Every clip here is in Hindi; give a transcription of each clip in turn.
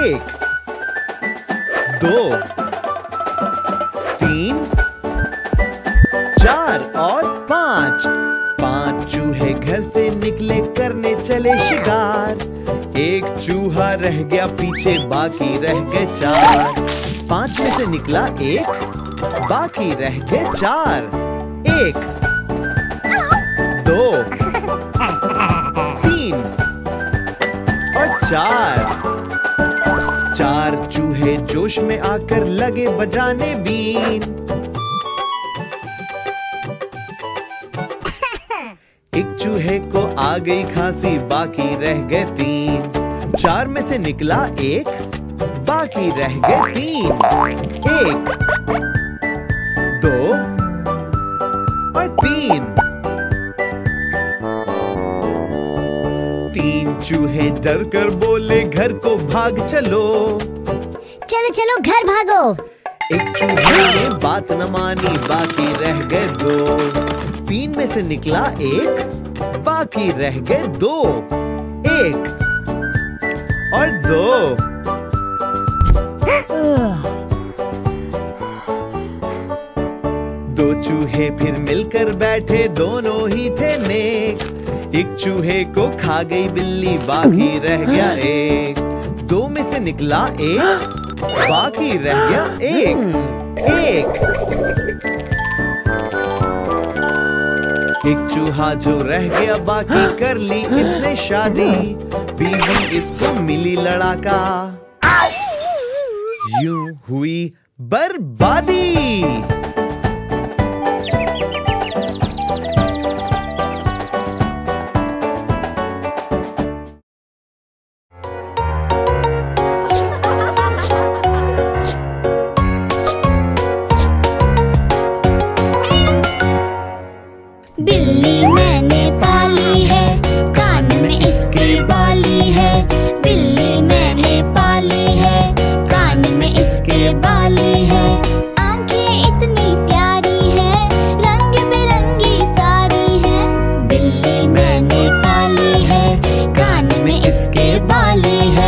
1 2 3 4 और 5 चूहे घर से निकले करने चले शिकार। एक चूहा रह गया पीछे, बाकी रह गए 4। 5 में से निकला 1, बाकी रह गए 4। 1 2 3 और 4 चूहे जोश में आकर लगे बजाने बीन। एक चूहे को आ गई खांसी, बाकी रह गए 3। 4 में से निकला 1, बाकी रह गए 3। 1 2 और 3 चूहे डर कर बोले घर को भाग चलो। चलो चलो घर भागो। एक चूहे ने बात न मानी, बाकी रह गए 2। 3 में से निकला 1, बाकी रह गए 2। 1 और 2 दो चूहे फिर मिलकर बैठे, दोनों ही थे नेक। एक चूहे को खा गई बिल्ली, बाकी रह गया 1। 2 में से निकला 1, बाकी रह गया 1। एक चूहा जो रह गया, बाकी कर ली इसने शादी। बीवी इसको मिली लड़ाका, यूं हुई बर्बादी। बिल्ली मैंने पाली है, कान में इसकी बाली है। बिल्ली मैंने पाली है, कान में इसके बाली है। आंखें इतनी प्यारी हैं, रंग बिरंगी सारी हैं। बिल्ली मैंने पाली है, कान में इसके बाली है।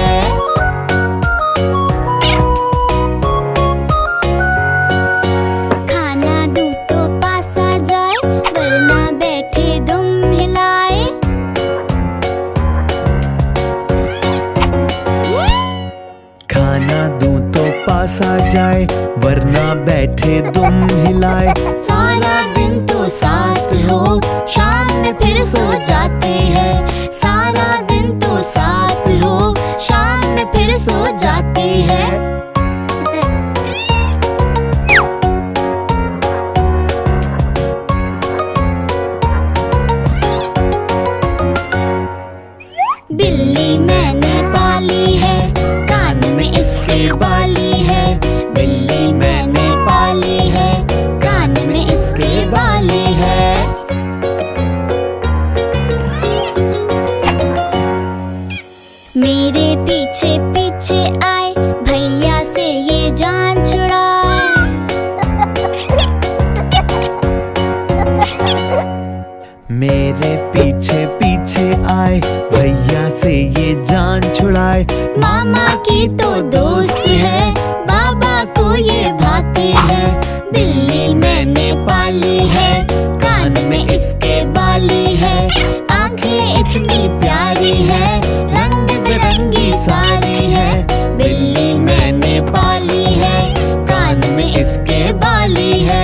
खाना दूं तो पास आ जाए, वरना बैठे दुम हिलाए। खाना दूं तो पास आ जाए, वरना बैठे दुम हिलाए। सारा दिन तो साथ हो, शाम में फिर सो जाते हैं। सारा दिन तो साथ हो, शाम में फिर सो जाती है। बिल्ली मैंने पाली है, कान में इसकी बाली है। बिल्ली मैंने पाली है, कान में इसकी बाली है। मेरे पीछे पीछे आए, भैया से ये जान छुड़ाए। मेरे पीछे पीछे आए, भैया से ये जान छुड़ाए। मामा की तो दोस्त है, बाबा को ये भाती है। बिल्ली मैंने पाली है, कान में इसके बाली है। आंखें इतनी प्यारी है, रंग बिरंगी सारी है। बिल्ली मैंने पाली है, कान में इसके बाली है।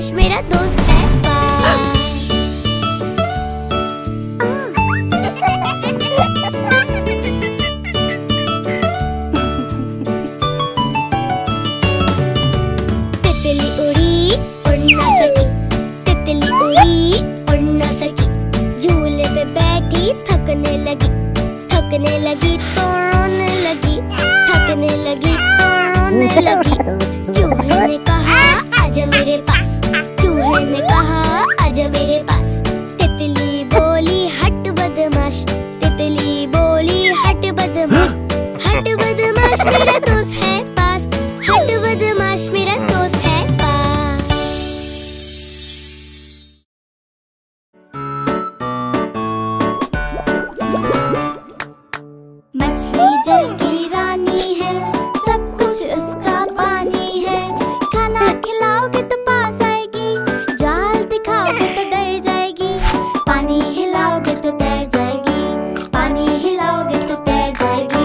बदमाश मेरा दोस्त है पास। तितली उड़ी उड़ ना सकी, तितली उड़ी उड़ ना सकी, झूले पे बैठी थकने लगी, थकने लगी तो रोने लगी, थकने लगी तो रोने लगी। चूहे ने कहा आजा मेरे पास, चूहे ने कहा आजा मेरे पास। तितली बोली हट बदमाश, तितली बोली हट बदमाश, हट बदमाश मेरा दोस्त है पास, हट बदमाश मेरा दोस्त है पास। मछली जल की रानी है, सब कुछ उसका पानी है। खाना खिलाओगे तो पास आएगी, जाल दिखाओगे तो डर जाएगी। पानी हिलाओगे तो तैर जाएगी, पानी हिलाओगे तो तैर जाएगी।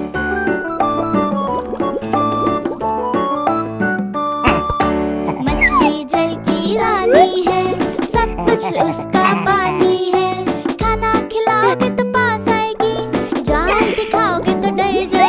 मछली जल की रानी है, सब कुछ उसका पानी है। खाना खिलाओगे तो पास आएगी, जाल दिखाओगे तो डर जाएगी।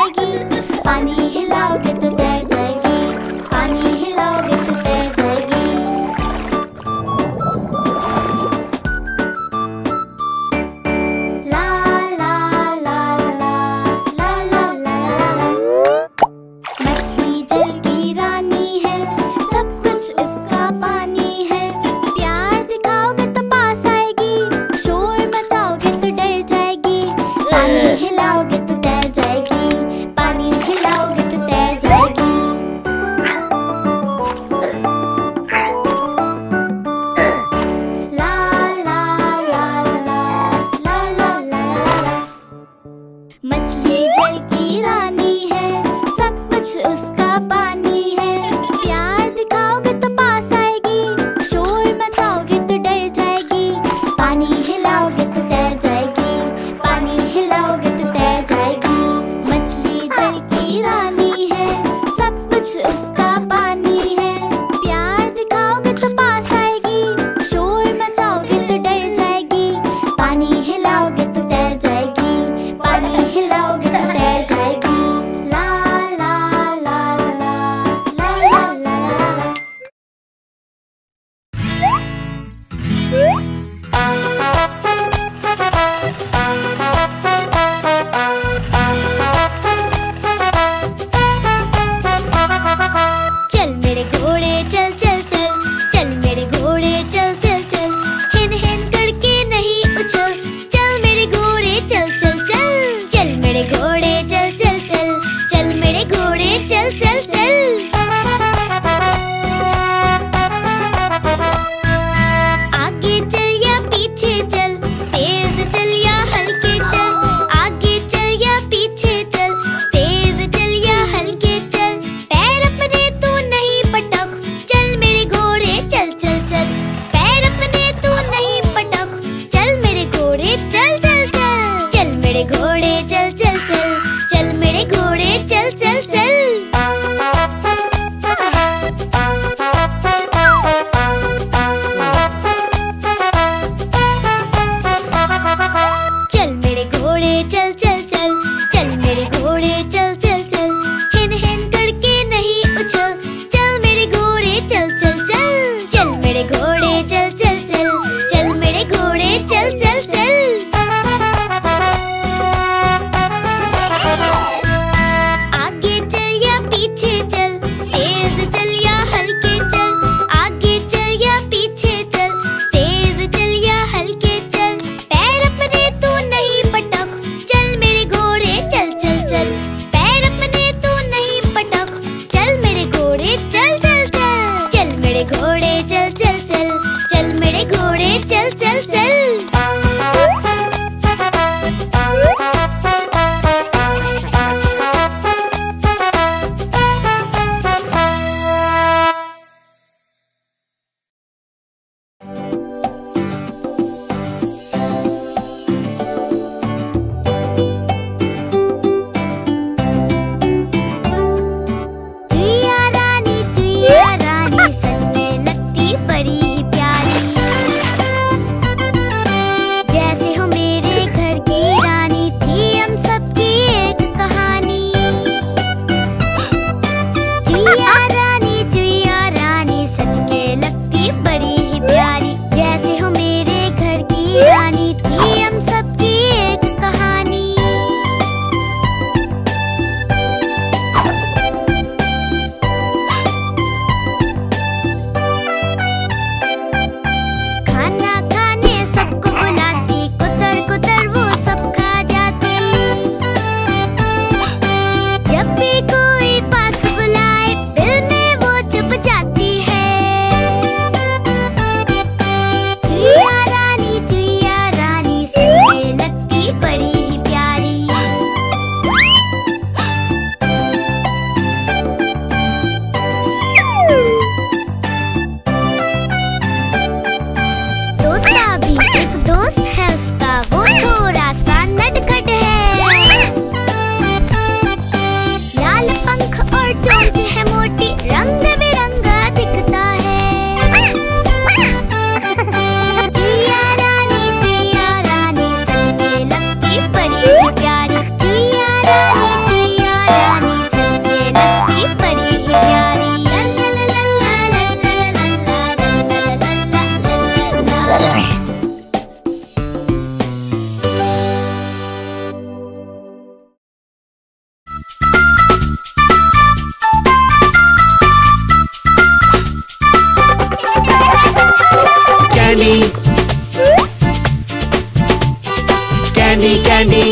Candy candy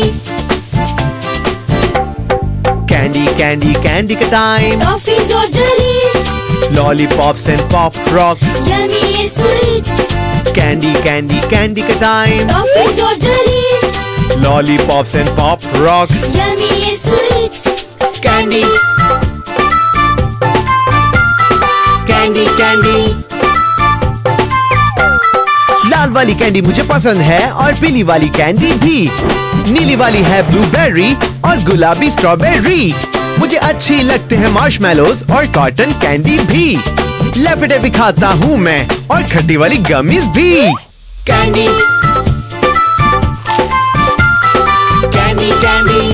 candy candy candy का टाइम। टॉफीज और jellies, lollipops and pop rocks. Yummy sweets. Candy candy candy का टाइम। टॉफीज और jellies, lollipops and pop rocks. Yummy sweets. Candy candy candy. लाल वाली कैंडी मुझे पसंद है और पीली वाली कैंडी भी। नीली वाली है ब्लूबेरी और गुलाबी स्ट्रॉबेरी। मुझे अच्छी लगते हैं मार्शमैलोज और कॉटन कैंडी भी। लेफेटे भी खाता हूँ मैं और खट्टी वाली गमीज भी। Candy candy candy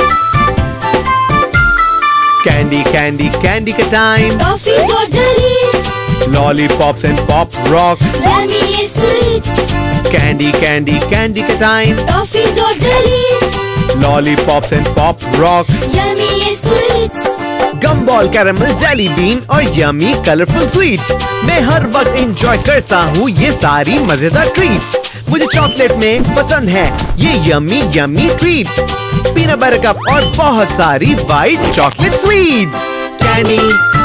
candy candy candy का टाइम। टॉफीज और jellies, lollipops and pop rocks. Yummy sweets. Candy candy candy का टाइम। टॉफीज और jellies, lollipops and pop rocks. Yummy sweets. Gum ball, caramel, jelly bean और यमी कलरफुल स्वीट्स। मैं हर वक्त एंजॉय करता हूँ ये सारी मजेदार ट्रीट्स। मुझे चॉकलेट में पसंद है ये yummy yummy treats. Peanut butter cup और बहुत सारी white chocolate sweets. Candy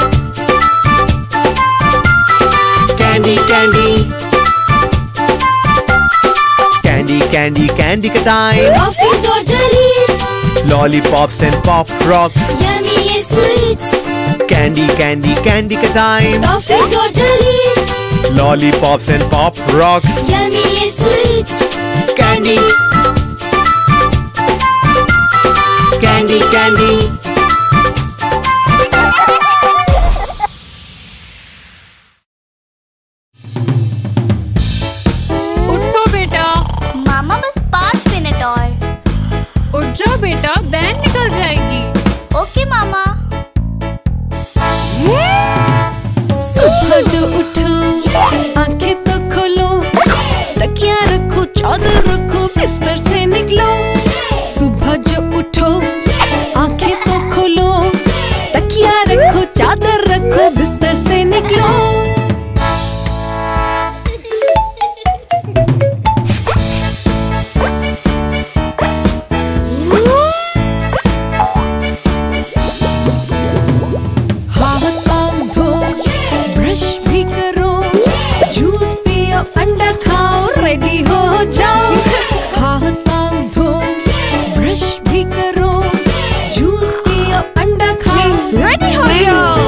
candy candy candy candy candy का टाइम। टॉफीज और jellies, lollipops and pop rocks. Yummy sweets. Candy candy candy का टाइम। टॉफीज और jellies, lollipops and pop rocks. Yummy sweets. Candy candy candy. उठो बेटा। मामा बस 5 मिनट और। उठ जाओ बेटा, वैन निकल जाएगी। ओके मामा। सुबह जो उठो, आंखें तो खोलो, तकिया रखो, चादर रखो, बिस्तर से निकलो। सुबह जो उठो, आंखें तो खोलो, तकिया रखो, चादर रखो, बिस्तर से निकलो। अंडा खाओ, रेडी हो जाओ। हाथ पाँव धो, ब्रश भी करो, जूस पियो, अंडा खाओ, रेडी हो जाओ।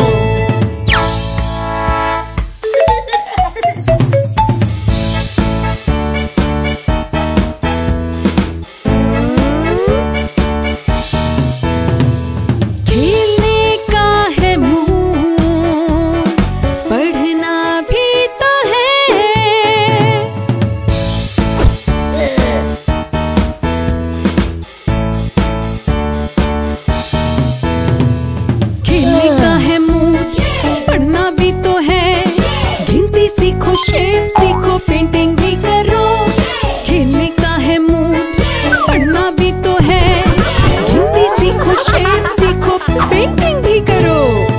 खेलने का है मूड, पढ़ना भी तो है। शेप सीखो, पेंटिंग भी करो। खेलने का है मूड, पढ़ना भी तो है। गिनती सीखो, शेप सीखो, पेंटिंग भी करो।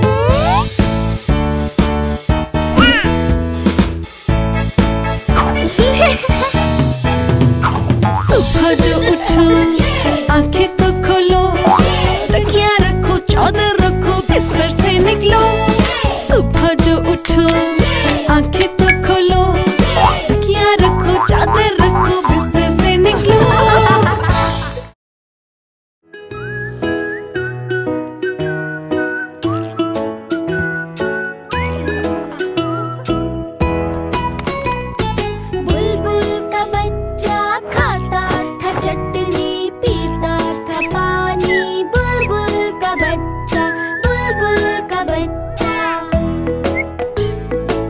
सुबह जो उठो, आंखें तो खोलो, तकिया रखो, चादर रखो, बिस्तर से निकलो। सुबह जो उठो, आंखें तो खोलो, तकिया रखो, चादर रखो, बिस्तर से निकलो। बुलबुल का बच्चा खाता था चटनी, पीता था पानी। बुलबुल का बच्चा, बुलबुल का बच्चा।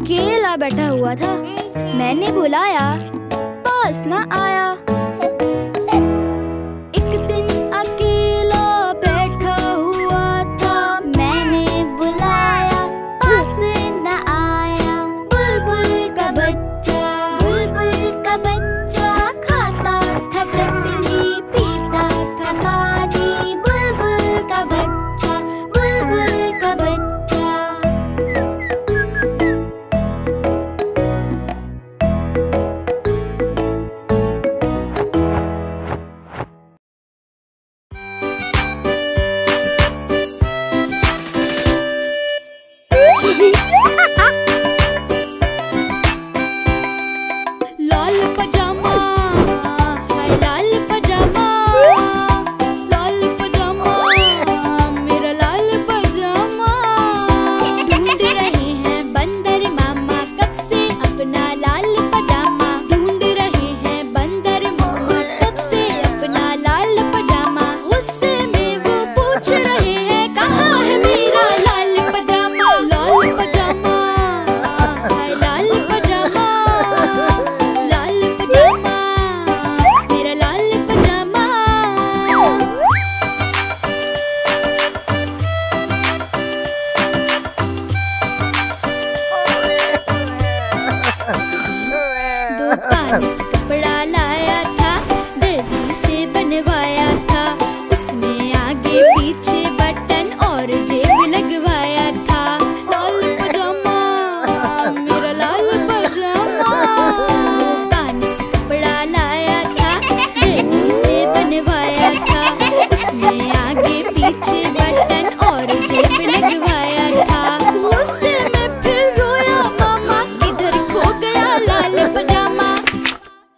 अकेला बैठा हुआ था। मैंने बुलाया, पास न आया। एक दिन अकेला बैठा हुआ था, मैंने बुलाया, पास न आया। बुलबुल का बच्चा खाता था चटनी, पीता था पानी। बुलबुल का बच्चा, बुलबुल का बच्चा। लाल पजामा, हाय लाल पजामा, लाल पजामा, मेरा लाल पजामा। ढूंढ रहे हैं बंदर मामा कब से अपना लाल पजामा। ढूंढ रहे हैं बंदर मामा कब से अपना लाल पजामा। गुस्से में वो पूछ रहे हैं कहाँ है मेरा लाल पजामा। लाल पजामा, हाय लाल पजामा, लाल पजामा, मेरा लाल पजामा। दुकान से कपड़ा लाया था, दर्जी से बनवाया था। उसमें आगे पीछे बटन और जेब लगवाया था। लाल पजामा, मेरा लाल पजामा। दुकान से कपड़ा लाया था, दर्जी से बनवाया था। उसमें आगे पीछे बटन और जेब लगवाया था। उससे मैं फिर रोया मामा, किधर खो गया लाल पजामा।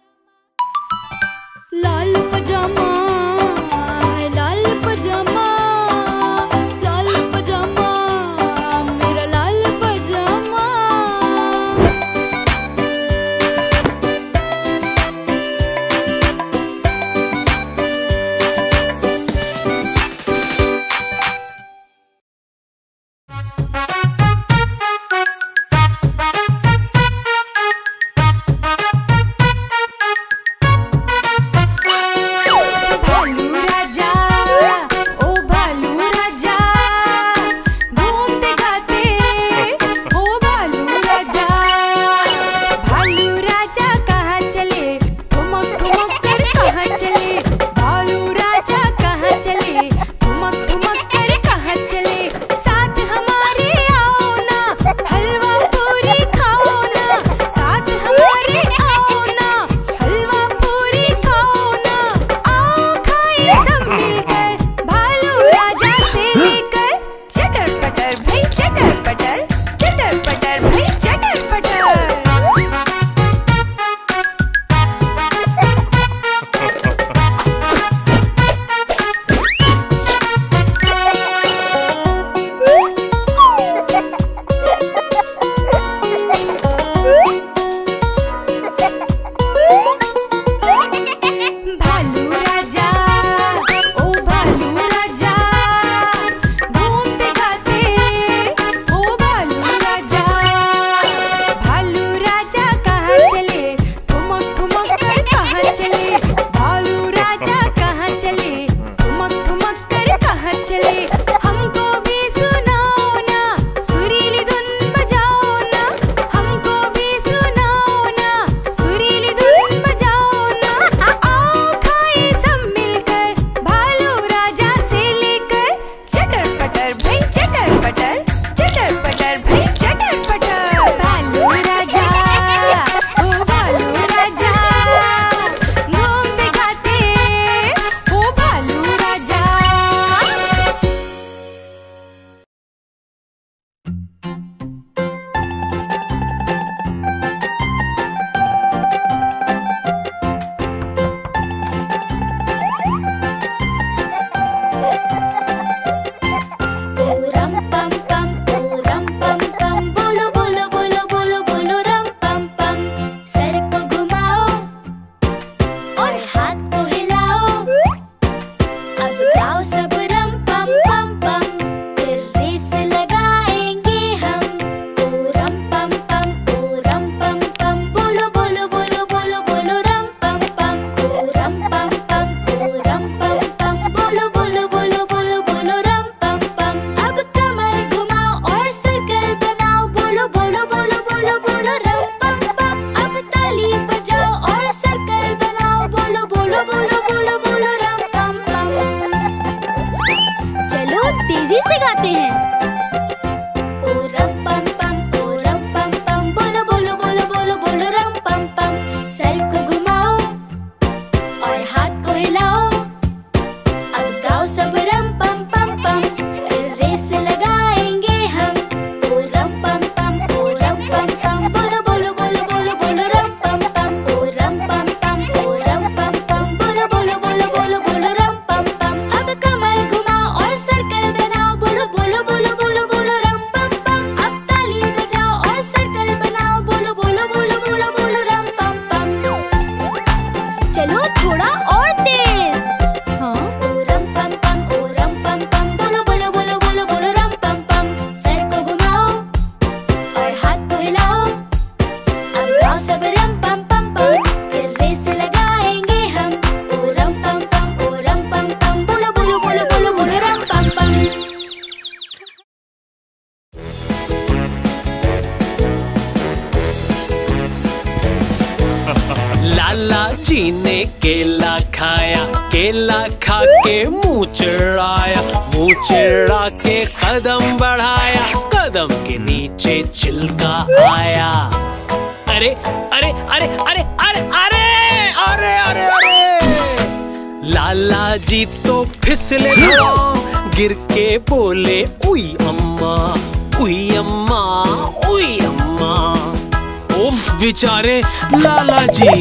जी ने केला खाया, केला खा के मुंह चिढ़ाया, मुंह चिढ़ा के कदम बढ़ाया, कदम के नीचे छिलका आया। अरे अरे अरे अरे अरे अरे अरे अरे अरे लाला जी तो फिसले धड़ाम, गिर के बोले उई अम्मा, उई अम्मा, उई अम्मा। उफ बेचारे लाला जी।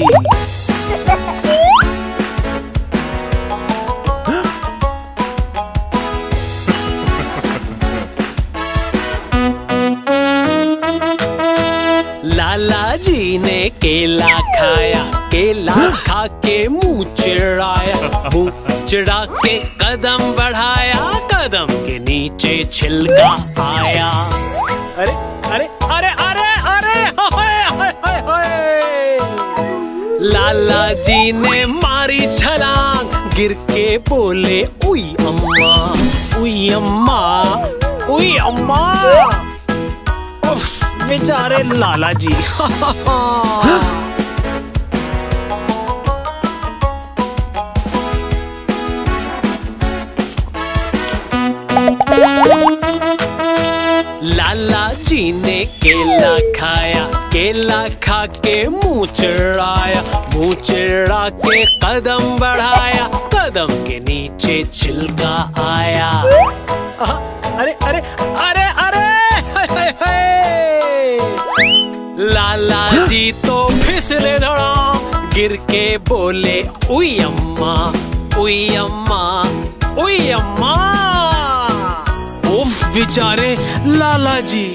लाला जी ने केला खाया, केला खा के मुंह चिढ़ाया, मुंह चिढ़ा के कदम बढ़ाया, कदम के नीचे छिलका आया। अरे अरे अरे अरे अरे होए होए होए होए। लाला जी ने मारी छलांग, गिर के बोले उई अम्मा, उई अम्मा, उई अम्मा। बेचारे लाला जी। लाला जी ने केला खाया, केला खा के मुंह चिढ़ाया, मुंह चिढ़ा के कदम बढ़ाया, कदम के नीचे छिलका आया। अरे अरे अरे अरे लाला जी तो फिसले धड़ाम, गिर के बोले उई अम्मा, उई अम्मा, उई अम्मा। उफ बेचारे लाला जी।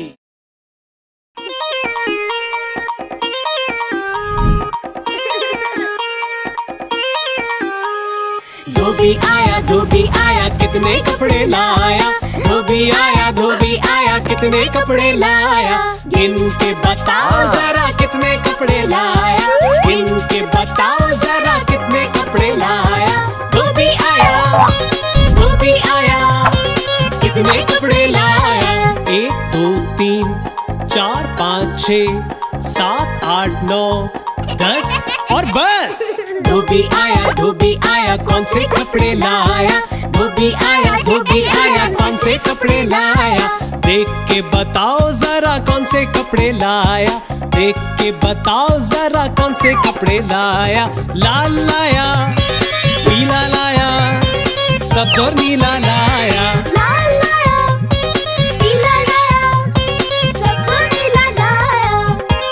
धोबी आया कितने कपड़े लाया, धोबी आया कितने कपड़े लाया, गिन के बताओ जरा कितने कपड़े लाया, गिन के बताओ जरा कितने कपड़े लाया। धोबी आया कितने कपड़े लाया। 1 2 3 4 5 6 7 8 9 10 और बस। धोबी आया कौन से कपड़े लाया, धोबी आया कौन से कपड़े लाया। देख के बताओ जरा कौन से कपड़े लाया, देख के बताओ जरा कौन से कपड़े लाया। लाल लाया, पीला लाया, सब्ज और नीला लाया। लाल लाया, पीला लाया, सब्ज और नीला लाया।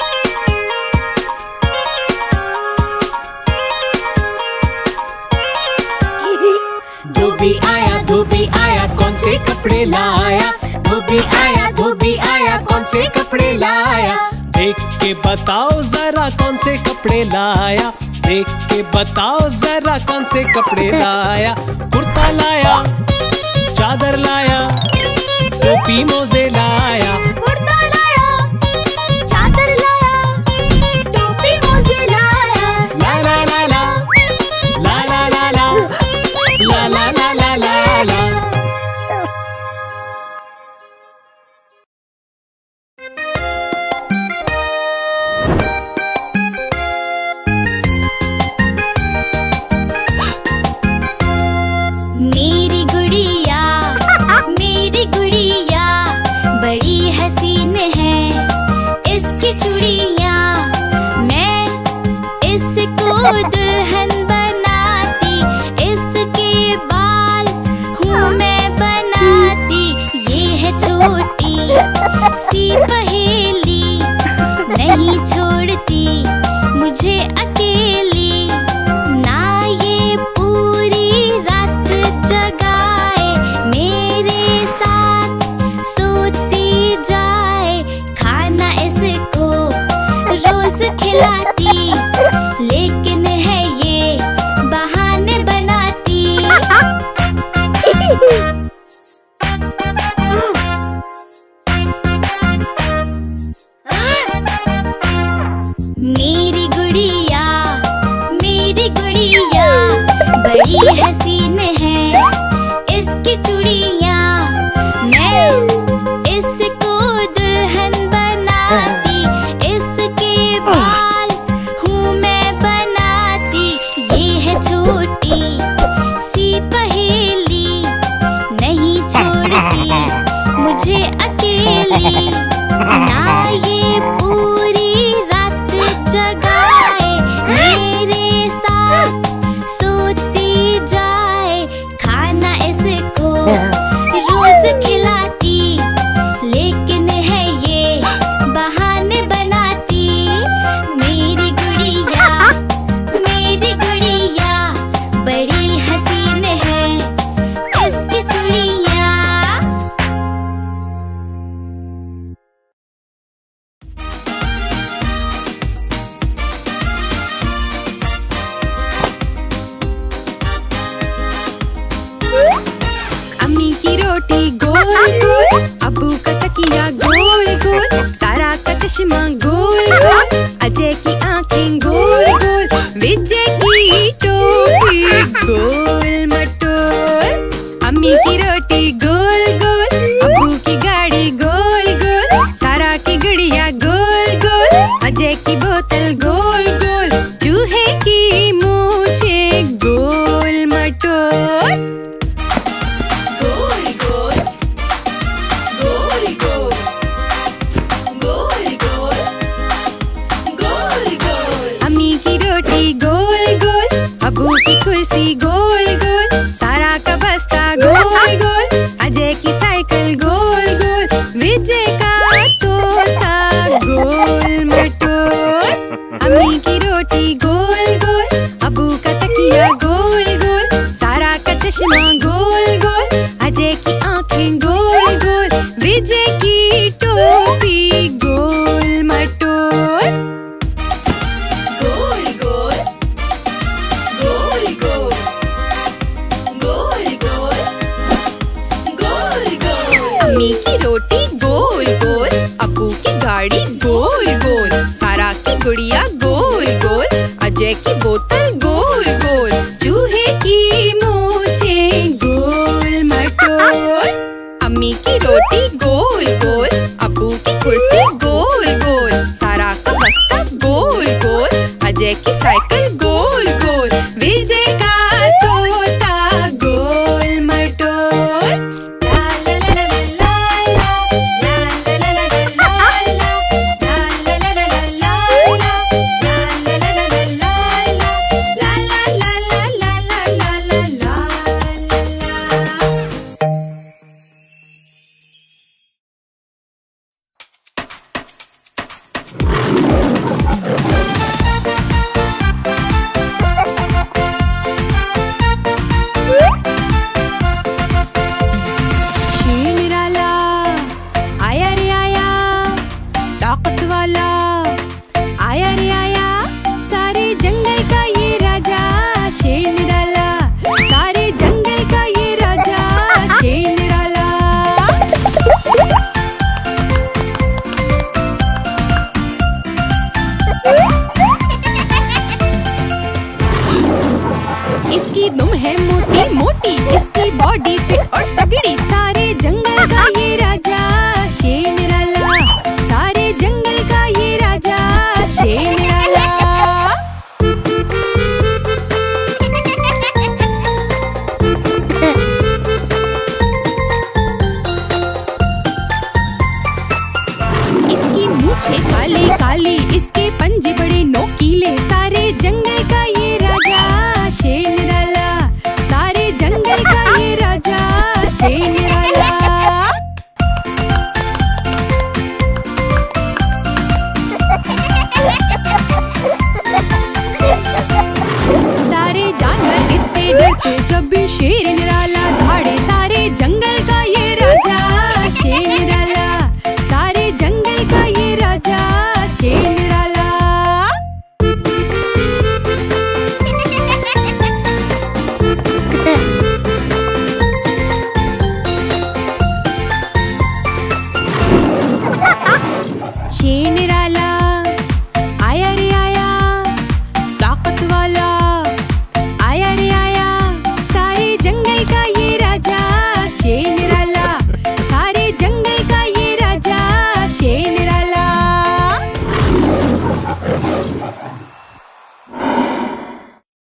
धोबी आया कौन से कपड़े लाया, धोबी आया कौन से कपड़े लाया। देख के बताओ जरा कौन से कपड़े लाया, देख के बताओ जरा कौन से कपड़े लाया। कुर्ता लाया, चादर लाया, टोपी मोजे लाया। कुर्ता लाया, चादर लाया, टोपी मोजे लाया। ला ला ला ला ला ला ला ला ला ला ला ला ला ला। मेरी गुड़िया बड़ी हसीन है, इसकी चूड़ियाँ मैं इसको दुल्हन बनाती, इसके बाल हूँ मैं बनाती। ये है छोटी सी पहेली, नहीं छोड़ती मुझे अकेली। ना ये पूरी रात जगाए, मेरे साथ सोती जाए। खाना इसको रोज खिलाती, लेकिन है ये बहाने बनाती। मेरी गुड़िया बड़ी हसीन है, इसकी चूड़ियाँ मैं इसको दुल्हन बनाती, इसके बाल हूँ मैं बनाती। गोल गोल, अबू का तकिया गोल गोल, सारा का चश्मा गोल गोल, अजय की आंखें गोल गोल, विजय की टोपी गोल मटोल, अम्मी की रोटी गोल गोल, अबू की गाड़ी गोल गोल, सारा की गुड़िया गोल गोल, अजय की बोतल गोल गोल, चूहे की मूछे गोल मटोल। गोल गोल गोल गोल गोल गोल गोल गोल, अम्मी की रोटी गोल गोल, अबू की कुर्सी गोल गोल, सारा का बस्ता गोल गोल, अजय की साइकिल गोल गोल, विजय का तोता गोल मटोल, अम्मी की रोटी गोल गोल, अबू का तकिया गोल गोल, सारा का चश्मा गोल गोल, अजय की आंखें गोल गोल, विजय की टोपी गोल मटोल। गोल गोल गोल गोल गोल गोल गोल गोल, अम्मी की रोटी गोल गोल, अबू की गाड़ी गोल गोल, सारा की गुड़िया गोल गोल, अजय की बोतल गोल गोल, चूहे की मूछे गोल मटोल, अम्मी की रोटी गोल गोल, अबू की कुर्सी गोल गोल, सारा का बस्ता गोल गोल, अजय की साइकिल गोल गोल, विजय का तोता गोल मटोल। ला ला ला ला ला ला ला ला ला ला ला ला ला ला इसकी दुम है मोटी मोटी, इसकी बॉडी फिट और तगड़ी, सारे जंगल का ये राजा शेर निराला, सारे जंगल का ये राजा शेर निराला। इसकी मूछें काली काली, इसके पंजे बड़े नोकीले, सारे जंगल का ये राजा शेर निराला, सारे जंगल का ये राजा शेर निराला। सारे जानवर इससे डरते, जब भी शेर निराला